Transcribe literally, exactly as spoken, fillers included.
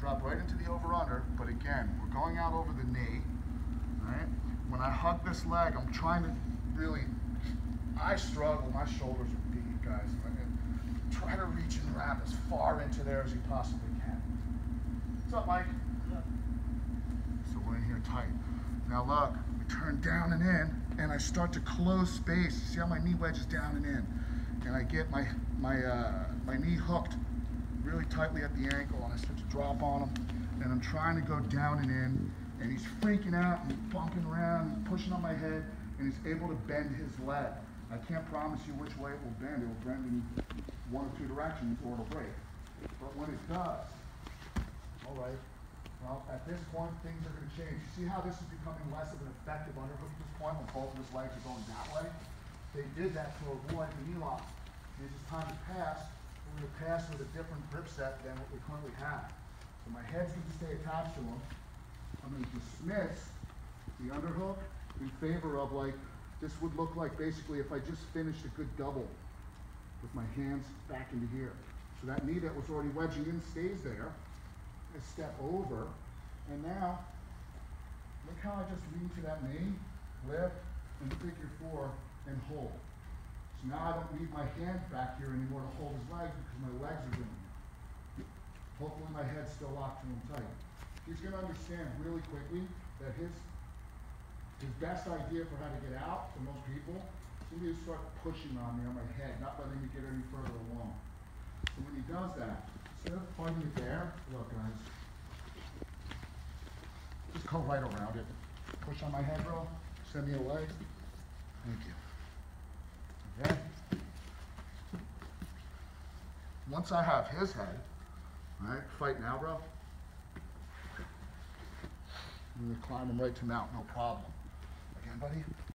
drop right into the over-under, but again, we're going out over the knee, right? When I hug this leg, I'm trying to really, I struggle, my shoulders are beat, guys. And try to reach and wrap as far into there as you possibly can. What's up, Mike? Yeah. So we're in here tight. Now look, we turn down and in, and I start to close space. See how my knee wedges down and in? And I get my, my, uh, my knee hooked really tightly at the ankle, and I start to drop on him, and I'm trying to go down and in, and he's freaking out and bumping around and pushing on my head, and he's able to bend his leg. I can't promise you which way it will bend. It will bend in one or two directions, or it'll break. But when it does, all right, well, at this point, things are going to change. You see how this is becoming less of an effective underhook at this point when both of his legs are going that way? They did that to avoid the knee lock. And it's time to pass. We're going to pass with a different grip set than what we currently have. So my head's going to stay attached to him. I'm going to dismiss the underhook in favor of, like, this would look like basically if I just finished a good double with my hands back into here. So that knee that was already wedging in stays there. I step over, and now, look how I just lean to that knee, lift, and figure four, and hold. So now I don't need my hands back here anymore to hold his legs because my legs are doing it. Hopefully my head's still locked to him tight. He's going to understand really quickly that his his best idea for how to get out, for most people, is going to be to start pushing on me on my head, not letting me get any further along. So when he does that, instead of fighting it there, look guys, just go right around it. Push on my head, bro. Send me away. Thank you. Okay. Once I have his head, all right, fight now, bro. I'm gonna climb him right to mount, no problem. Again, buddy.